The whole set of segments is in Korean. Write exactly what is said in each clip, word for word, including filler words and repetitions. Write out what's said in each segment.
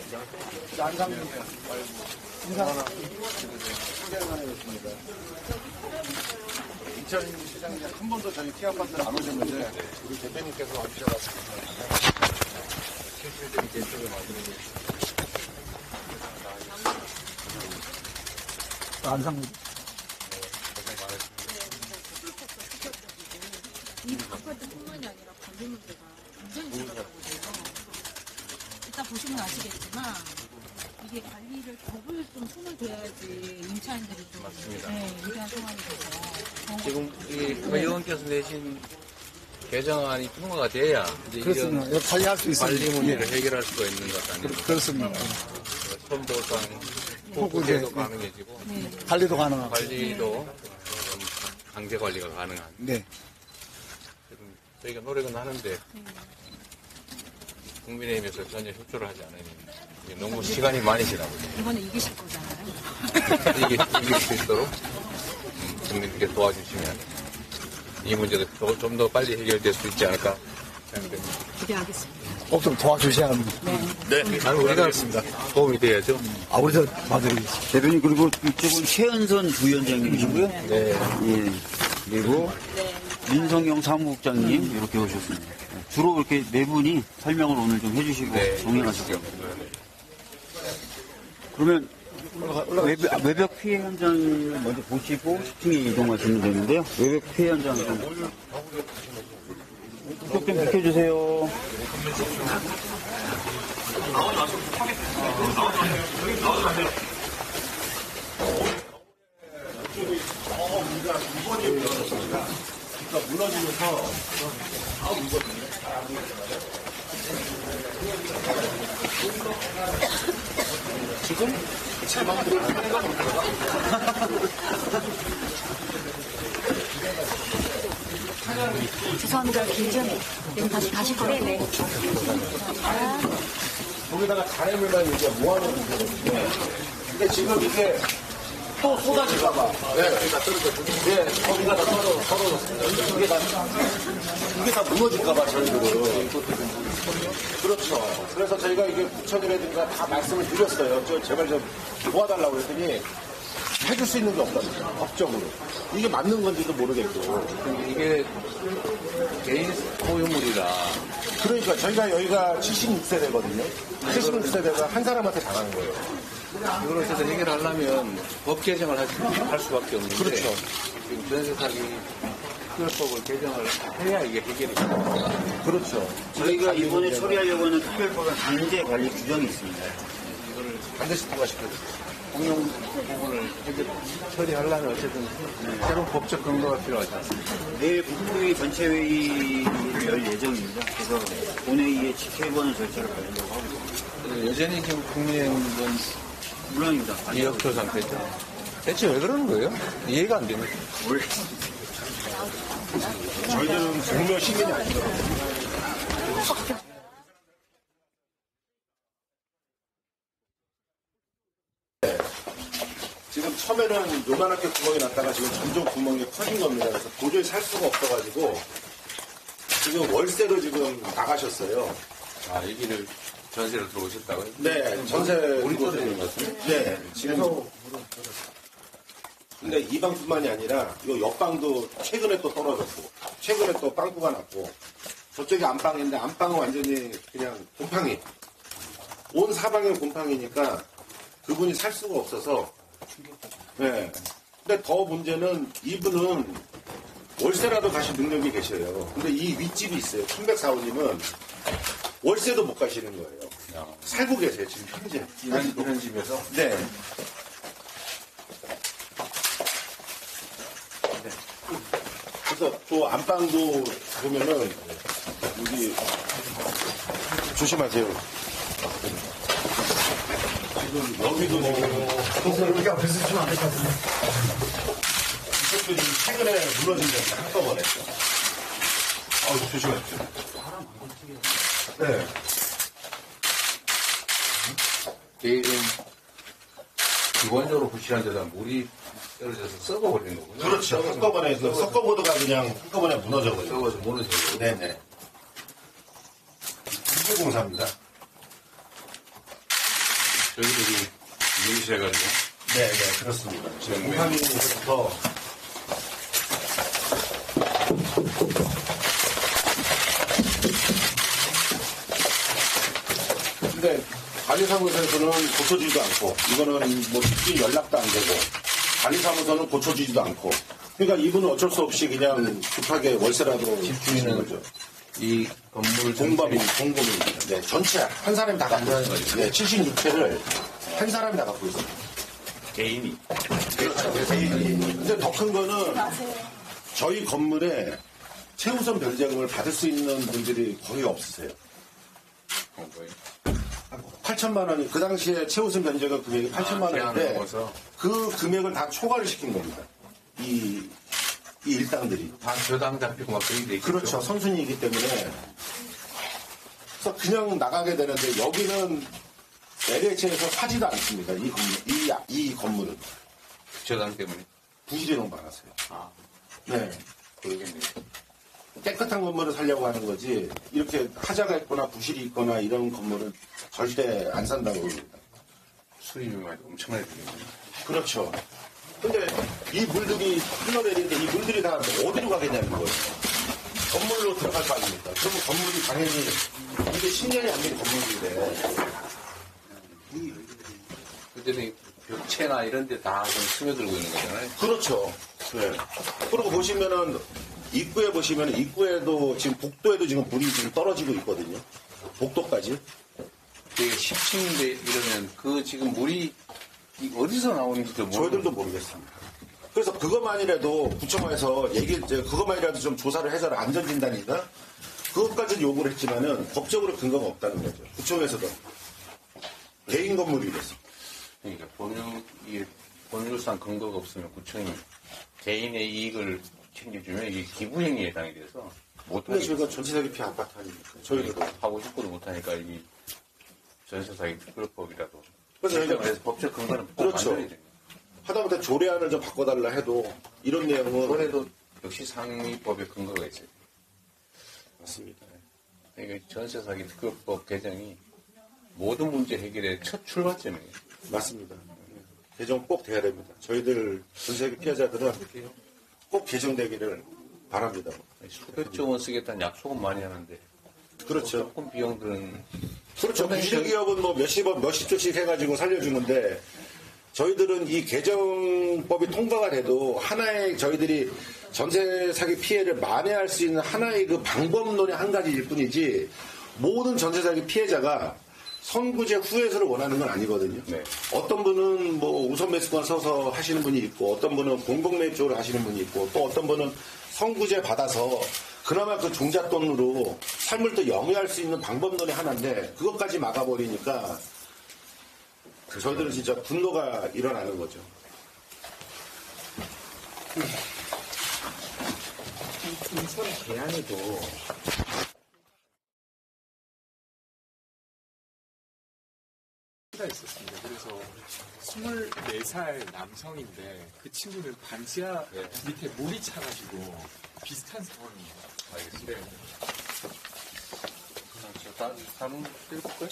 안상입니다. 인사. 이철인 시장님 한 번도 저희 티아파트를 안 오셨는데 우리 대표님께서 와주셔가지고 실질적인 개척을 만들고 안상입니다. 고생 많으십니다. 이 아파트뿐만이 아니라 관리 문제가 굉장히 심각하거든요. 일단 보시면 아시겠지만 이게 관리를 법을 좀 손을 대야지 임차인들이 좀 맞습니다. 네, 유리한 상황이 돼서 지금 이 의원께서 내신 개정안이 통과가 돼야 이제 그렇습니다. 이런 관리할 수 있습니다. 관리 문제를 해결할 수가 있는 것 아닙니까? 그렇습니다. 선도상 호구, 호구제도 네. 가능해지고 네. 관리도 가능하고. 관리도 좀 강제 관리가 가능한. 네. 지금 저희가 노력은 하는데 국민의힘에서 전혀 협조를 하지 않으니 이게 너무 시간이 많이 지나고 이번에 이기실 거잖아요. 이게 이길 수 있도록 음, 국민들께 도와주시면 이 문제가 좀 더 빨리 해결될 수 있지 않을까 생각됩니다. 기대하겠습니다. 꼭 좀 도와주셔야 합니다. 네, 아니, 우리가 도움이 돼야죠. 아, 우리도 봐드리겠습니다. 대표님, 그리고 이쪽은 최은선 부위원장님이시고요. 네. 예. 그리고 민성영 사무국장님 이렇게 오셨습니다. 주로 이렇게 네 분이 설명을 오늘 좀 해주시고 네. 동행하시죠. 그러면 외벽, 외벽 피해 현장을 먼저 보시고 슈팅에 이동하시면 되는데요. 외벽 피해 현장 좀 이쪽 좀 비켜주세요. 무너지면서 지금 제 마음대로 하는 건 죄송합니다. 길전에 다시 다시 거예요. 네. 거기다가 잘해물만 이제 모아놓은 거거든요. 근데 지금 이게 또 쏟아질까봐. 네. 네, 거기가 다 떨어, 떨어졌습니다. 이게 다, 이게 다 무너질까봐 저희들은. 그렇죠. 그래서 저희가 이게 부처님이라든가 다 말씀을 드렸어요. 저 제발 좀 도와달라고 했더니 해줄 수 있는 게 없답니다. 법적으로. 이게 맞는 건지도 모르겠고. 이게 개인 소유물이라 그러니까 저희가 여기가 칠십육 세대거든요. 칠십육 세대가 한 사람한테 당하는 거예요. 이걸 어쨌든 해결하려면 법 개정을 할, 수, 할 수밖에 없는데 그렇죠. 지금 전세 사기 특별법을 개정을 해야 이게 해결이 됩니다. 그렇죠. 저희가 이번에 처리하려고 하는 특별법은 강제 관리 규정이 있습니다. 이거를 반드시 통과시켜야 됩니다. 공용 부분을 해결, 처리하려면 어쨌든 새로운 법적 근거가 필요하지 않습니까? 내일 국무회의 전체회의를 열 예정입니다. 그래서 본회의에 지켜보는 절차를 밟으려고 하고 있습니다. 여전히 지금 국민의힘은 물론입니다. 이역표 상태죠. 대체 왜 그러는 거예요? 이해가 안 됩니다. 원래 저희들은 국민 시민이 아니거든요. 지금 처음에는 요만하게 구멍이 났다가 지금 점점 구멍이 커진 겁니다. 그래서 도저히 살 수가 없어가지고 지금 월세로 지금 나가셨어요. 아, 여기를 전세로 들어오셨다고요? 네, 전세 우리 떠드리는 것 같은데? 네, 지금 근데 이 방뿐만이 아니라 이 옆방도 최근에 또 떨어졌고 최근에 또 빵꾸가 났고 저쪽이 안방인데 안방은 완전히 그냥 곰팡이 온 사방이 곰팡이니까 그분이 살 수가 없어서 네. 근데 더 문제는 이분은 월세라도 가실 능력이 계셔요. 근데 이 윗집이 있어요. 천백사 호님은 월세도 못 가시는 거예요. 살고 계세요 지금 현재 이런, 이런 집에서? 네. 그래서 또 안방도 보면은 여기 조심하세요. 지금 여기도 뭐 여기 앞에서 쓰시면 안 될 것 같은데 이쪽도 지금 최근에 무너진 데 한꺼번에 아 조심하세요. 네. 개인은 기본적으로 부실한 데다 물이 떨어져서 썩어버리는 거군요. 그렇죠. 한꺼번에 그 석고보드가 그냥 한꺼번에 무너져버려요. 썩어서 무너져요. 네네. 국제공사입니다. 여기도 지금 유실해가지고. 네, 네, 그렇습니다. 지금 네. 공사민부터 근데 관리사무소에서는 고쳐주지도 않고 이거는 뭐 특히 연락도 안 되고 관리사무소는 고쳐주지도 않고 그러니까 이분은 어쩔 수 없이 그냥 급하게 월세라도 집주인은 거죠. 이 건물 공범인, 공범입니다. 네, 전체 한 사람이 다 갖고 있어요. 네, 칠십육 채를 한 사람이 다 갖고 있어요. 개인이. 그렇죠. 근데 더 큰 거는 저희 건물에 최우선 변제금을 받을 수 있는 분들이 거의 없으세요. 어, 거의. 팔천만 원이 그 당시에 최우선 변제금 금액이 팔천만 제한을 원인데 넘어서. 그 금액을 다 초과를 시킨 겁니다. 이, 이 일당들이. 다 저당 잡히고 막 그런 게 있겠죠. 그렇죠. 선순위이기 때문에. 그래서 그냥 나가게 되는데 여기는 엘에이치에서 사지도 않습니다. 이 건물, 이, 이 건물은. 저당 때문에. 부실이 너무 많았어요. 아, 네. 그러겠네요. 깨끗한 건물을 살려고 하는 거지 이렇게 하자가 있거나 부실이 있거나 이런 건물은 절대 안 산다고 그럽니다. 수입이 엄청나게 되겠네요. 그렇죠. 근데 이 물들이 흘러내리는데 이 물들이 다 어디로 가겠냐는 거예요. 건물로 들어갈 거 아닙니까? 그러면 건물이 당연히 이게 십 년이 안 된 건물인데 그때는 벽체나 이런 데 다 좀 스며들고 있는 거잖아요. 그렇죠. 네. 그리고 보시면은 입구에 보시면 입구에도 지금 복도에도 지금 물이 지금 떨어지고 있거든요. 복도까지. 되게 십 층인데 이러면 그 지금 물이 이 어디서 나오는지도 모르고. 저희들도 모르겠습니다. 그래서 그것만이라도 구청에서 얘기, 이제 그것만이라도 좀 조사를 해서 안전진단인가? 그것까지는 요구를 했지만은 법적으로 근거가 없다는 거죠. 구청에서도. 개인 건물이랬어. 그러니까 법률, 이 법률상 근거가 없으면 구청이 개인의 이익을 챙겨주면 이게 기부행위에 해당이 돼서 근데 못하니까. 저희가 전체적인 피 아파트 하니까. 저희도. 하고 싶고도 못하니까 이 전세사기 특별법이라도. 그래서 저희가 그래서 법적 근거는 꼭 그렇죠. 만들어야 돼요. 하다못해 조례안을 좀 바꿔달라 해도 이런 내용은. 이번에도 역시 상위법의 근거가 있어요. 맞습니다. 그러니까 전세사기 특별법 개정이 모든 문제 해결의 첫 출발점이에요. 맞습니다. 개정 꼭 돼야 됩니다. 저희들 전세기 피해자들은 꼭 개정되기를 바랍니다. 수백조 원 쓰겠다는 약속은 많이 하는데 그렇죠. 조금 비용들은 그렇죠. 무실기업은 뭐 몇십억, 몇십조씩 해가지고 살려주는데 저희들은 이 개정법이 통과가 돼도 하나의 저희들이 전세 사기 피해를 만회할 수 있는 하나의 그 방법론의 한 가지일 뿐이지 모든 전세 사기 피해자가 선구제 후회서를 원하는 건 아니거든요. 네. 어떤 분은 뭐 우선 매수권 서서 하시는 분이 있고 어떤 분은 공공매입 쪽으로 하시는 분이 있고 또 어떤 분은 선구제 받아서 그나마 그 종잣돈으로 삶을 또 영위할 수 있는 방법론이 하나인데 그것까지 막아버리니까 저희들은 진짜 분노가 일어나는 거죠. 인천 계양에도 가 있었습니다. 그래서 스물네 살 남성인데 그 친구는 반지하 네. 밑에 물이 차가지고 비슷한 상황입니다. 알겠습니다. 네. 저 다른 뜰까요?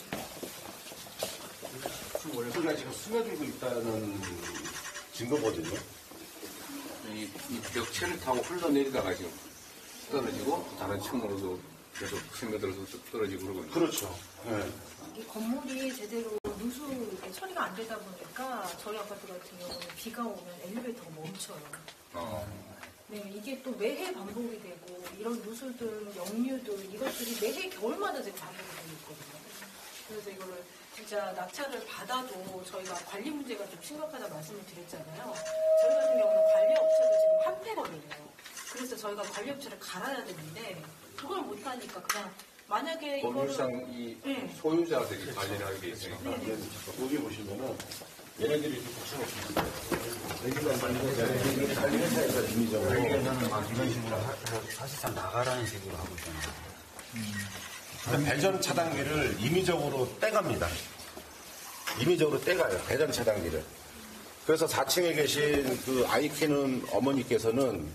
그 월세가 지금 스며들고 있다는 증거거든요. 이, 이 벽체를 타고 흘러내리다가 지금 떨어지고 다른 층으로도 계속 스며들어서 떨어지고 그러고 있는 그렇죠. 네. 이 건물이 제대로 누수 처리가 안 되다 보니까 저희 아파트 같은 경우는 비가 오면 엘리베이터가 멈춰요. 어. 네, 이게 또 매해 반복이 되고 이런 누수들, 역류들 이것들이 매해 겨울마다 지금 반복이 되고 있거든요. 그래서 이거를 진짜 낙찰을 받아도 저희가 관리 문제가 좀 심각하다 말씀을 드렸잖아요. 저희 같은 경우는 관리 업체가 지금 한패거든요. 그래서 저희가 관리 업체를 갈아야 되는데 그걸 못하니까 그냥 만약에 법률상 이거를 이 네. 소유자들이 관리를 하게 돼 있으니까 여기 보시면은 얘네들이 이렇게 붙여놓습니다. 여기가 관리회사에서 임의적으로 여기에서는 막 이런 식으로 하- 사실상 나가라는 식으로 하고 있잖아요. 배전 차단기를 임의적으로 떼갑니다. 임의적으로 떼가요. 배전 차단기를. 그래서 사 층에 계신 그 아이 키는 어머니께서는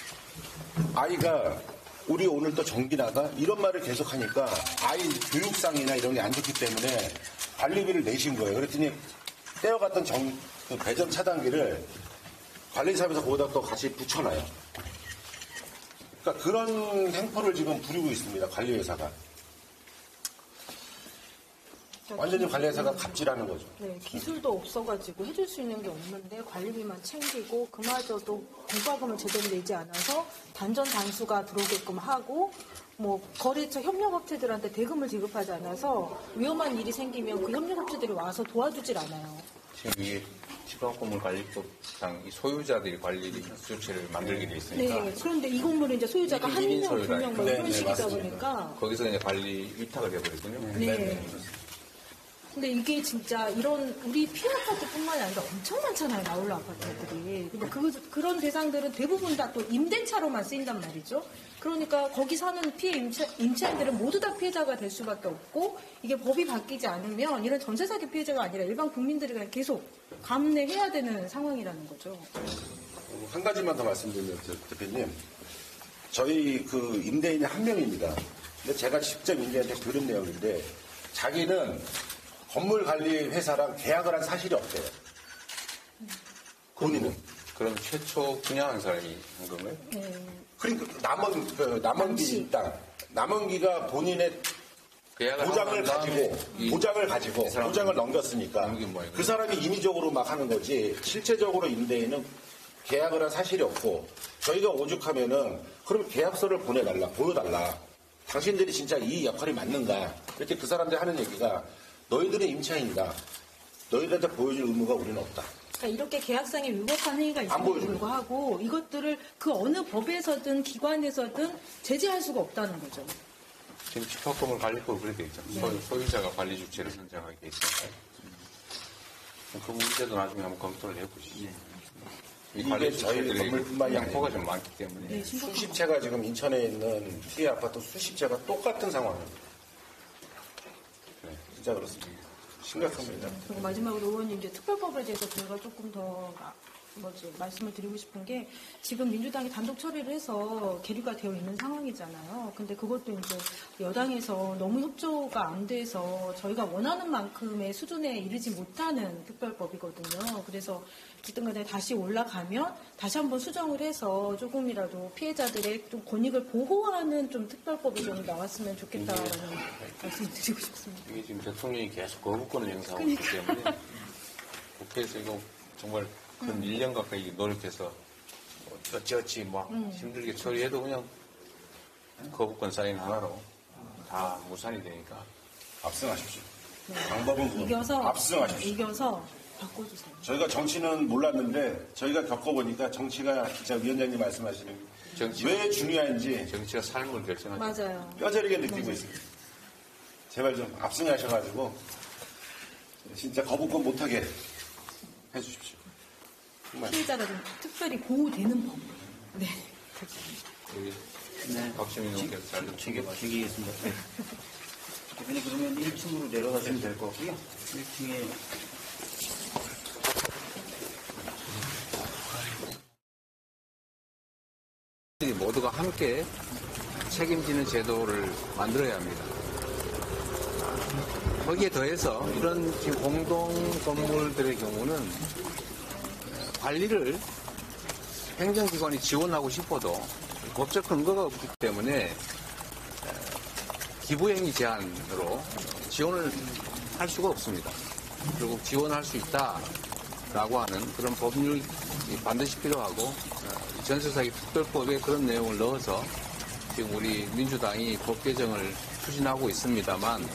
아이가 우리 오늘 또 전기 나가? 이런 말을 계속 하니까 아이 교육상이나 이런 게 안 좋기 때문에 관리비를 내신 거예요. 그랬더니 떼어갔던 정, 그 배전 차단기를 관리사업에서 거기다 또 같이 붙여놔요. 그러니까 그런 행포를 지금 부리고 있습니다. 관리회사가. 완전히 관리회사가 갑질하는 거죠. 네, 기술도 없어가지고 해줄 수 있는 게 없는데 관리비만 챙기고 그마저도 공과금을 제대로 내지 않아서 단전 단수가 들어오게끔 하고 뭐 거래처 협력업체들한테 대금을 지급하지 않아서 위험한 일이 생기면 그 협력업체들이 와서 도와주질 않아요. 지금 이게 집합건물관리법상 이 소유자들이 관리 조치를 만들게 돼 있으니까 네, 그런데 이 건물은 이제 소유자가 한 일인 명, 두 소유라니까. 명, 뭐 네, 이런 네, 식이다 맞습니다. 보니까 거기서 이제 관리 위탁을 해버리거든요. 네. 근데 이게 진짜 이런 우리 피해 아파트뿐만이 아니라 엄청 많잖아요. 나홀로 아파트들이. 근데 그, 그런 대상들은 대부분 다 또 임대차로만 쓰인단 말이죠. 그러니까 거기 사는 피해 임차, 임차인들은 모두 다 피해자가 될 수밖에 없고 이게 법이 바뀌지 않으면 이런 전세 사기 피해자가 아니라 일반 국민들이 그냥 계속 감내해야 되는 상황이라는 거죠. 한 가지만 더 말씀드리면, 저, 대표님. 저희 그 임대인이 한 명입니다. 근데 제가 직접 임대인한테 들은 내용인데, 자기는 건물 관리 회사랑 계약을 한 사실이 없대요. 본인은. 그럼 최초 분양한 사람이 한 건가요? 네. 그러니까 남원, 그 남원기 땅. 남원기가 본인의 계약을 보장을 한 다음에 가지고, 이- 보장을 가지고, 이 사람은 보장을 넘겼으니까, 넘긴 모양이구나. 그 사람이 임의적으로 막 하는 거지, 실제적으로 임대인은 계약을 한 사실이 없고, 저희가 오죽하면은, 그럼 계약서를 보내달라, 보여달라. 당신들이 진짜 이 역할이 맞는가. 이렇게 그 사람들이 하는 얘기가, 너희들은 임차인이다. 너희들한테 보여줄 의무가 우리는 없다. 그러니까 이렇게 계약상에 위법한 행위가 안 있음에도 보여줘요. 불구하고 이것들을 그 어느 법에서든 기관에서든 제재할 수가 없다는 거죠. 지금 집합건물관리법이 그렇게 돼 있잖아요. 소유, 소유자가 관리 주체를 선정하게 돼 있으니까. 그 문제도 나중에 한번 검토를 해보시죠. 이 이게 관리 저희 주체들이 건물뿐만이 양포가 아니고 좀 많기 때문에. 네, 심각한 수십 채가 지금 인천에 있는 피해 아파트 수십 채가 똑같은 상황입니다. 네, 진짜 그렇습니다. 심각합니다. 그리고 마지막으로 의원님 이제 특별법에 대해서 저희가 조금 더 아, 뭐지 말씀을 드리고 싶은 게 지금 민주당이 단독 처리를 해서 계류가 되어 있는 상황이잖아요. 근데 그것도 이제 여당에서 너무 협조가 안 돼서 저희가 원하는 만큼의 수준에 이르지 못하는 특별법이거든요. 그래서 어쨌든 간에 다시 올라가면 다시 한번 수정을 해서 조금이라도 피해자들의 좀 권익을 보호하는 좀 특별법이 좀 나왔으면 좋겠다라는 말씀을 드리고 싶습니다. 이게 지금 대통령이 계속 거부권을 행사하고 있기 때문에 국회에서 이거 정말 한 일 년 가까이 노력해서 뭐 어찌어찌 막 힘들게 처리해도 그냥 거부권 사인 하나로 다 무산이 되니까 압승하십시오. 방법은 그건 이겨서 압승하십시오. 이겨서 바꿔주세요. 저희가 정치는 몰랐는데 저희가 겪어보니까 정치가 진짜 위원장님 말씀하시는 정치가, 왜 중요한지 정치가 삶을 결정하죠. 맞아요. 뼈저리게 느끼고 있습니다. 제발 좀 압승하셔가지고 진짜 거부권 못하게 해주십시오. 정말. 피해자가 좀 특별히 보호되는 법. 네. 여기 네. 박시민 의원께서 잘 좀 챙겨, 챙겨봐. 챙기겠습니다. 네. 대표님, 그러면 일 층으로 내려가시면 될 것 같고요. 일 층에 모두가 함께 책임지는 제도를 만들어야 합니다. 거기에 더해서 이런 지금 공동 건물들의 경우는 관리를 행정기관이 지원하고 싶어도 법적 근거가 없기 때문에 기부행위 제한으로 지원을 할 수가 없습니다. 그리고 지원할 수 있다라고 하는 그런 법률이 반드시 필요하고 전세사기 특별법에 그런 내용을 넣어서 지금 우리 민주당이 법 개정을 추진하고 있습니다만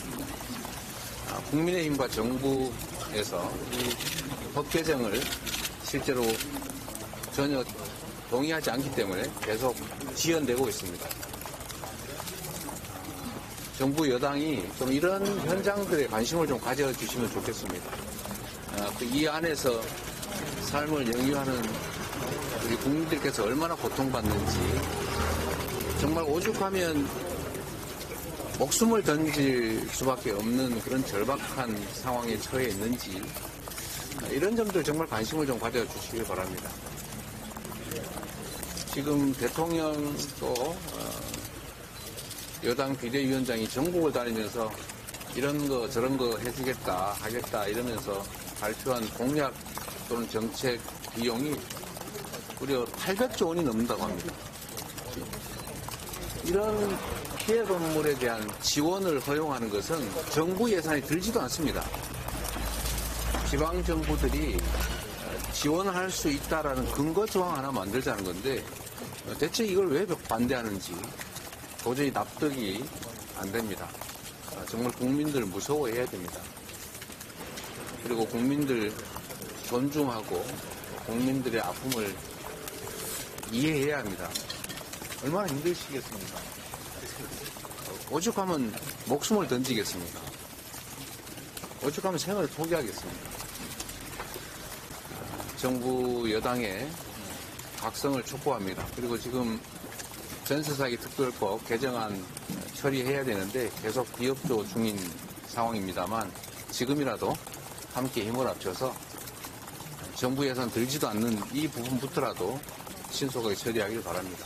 국민의힘과 정부에서 이 법 개정을 실제로 전혀 동의하지 않기 때문에 계속 지연되고 있습니다. 정부 여당이 좀 이런 현장들에 관심을 좀 가져주시면 좋겠습니다. 이 안에서 삶을 영위하는 우리 국민들께서 얼마나 고통받는지 정말 오죽하면 목숨을 던질 수밖에 없는 그런 절박한 상황에 처해 있는지 이런 점들 정말 관심을 좀 가져주시기 바랍니다. 지금 대통령도 여당 비대위원장이 전국을 다니면서 이런 거 저런 거 해주겠다 하겠다 이러면서 발표한 공약 또는 정책 비용이 무려 팔백조 원이 넘는다고 합니다. 이런 피해 건물에 대한 지원을 허용하는 것은 정부 예산이 들지도 않습니다. 지방 정부들이 지원을 할 수 있다라는 근거 조항 하나 만들자는 건데 대체 이걸 왜 반대하는지 도저히 납득이 안 됩니다. 정말 국민들 무서워해야 됩니다. 그리고 국민들 존중하고 국민들의 아픔을 이해해야 합니다. 얼마나 힘드시겠습니까? 오죽하면 목숨을 던지겠습니까? 오죽하면 생을 포기하겠습니까? 정부 여당의 각성을 촉구합니다. 그리고 지금 전세사기 특별법 개정안 처리해야 되는데 계속 비협조 중인 상황입니다만 지금이라도 함께 힘을 합쳐서 정부 예산 들지도 않는 이 부분부터라도 신속하게 처리하길 바랍니다.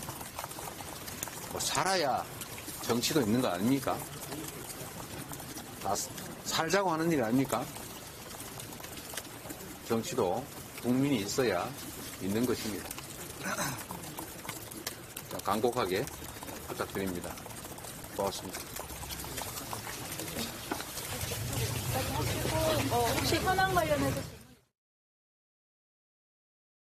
뭐 살아야 정치도 있는 거 아닙니까? 다 살자고 하는 일 아닙니까? 정치도 국민이 있어야 있는 것입니다. 자, 간곡하게 부탁드립니다. 고맙습니다. 어, 혹시 현황 관련해서